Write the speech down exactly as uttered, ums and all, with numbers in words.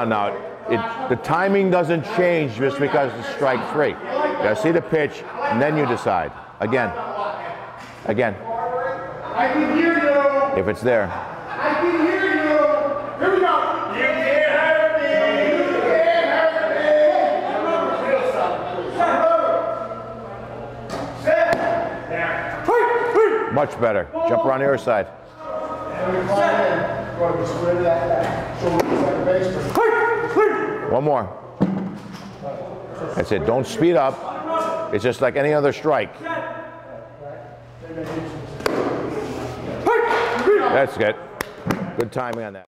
no, no. It, the timing doesn't change just because it's strike three. You gotta see the pitch, and then you decide. Again. Again. I can hear you. If it's there. I can hear you. Here we go. You can't hurt me. You can't hurt me. Much better. Jump around the other side. One more. That's it. Don't speed up. It's just like any other strike. That's good. Good timing on that.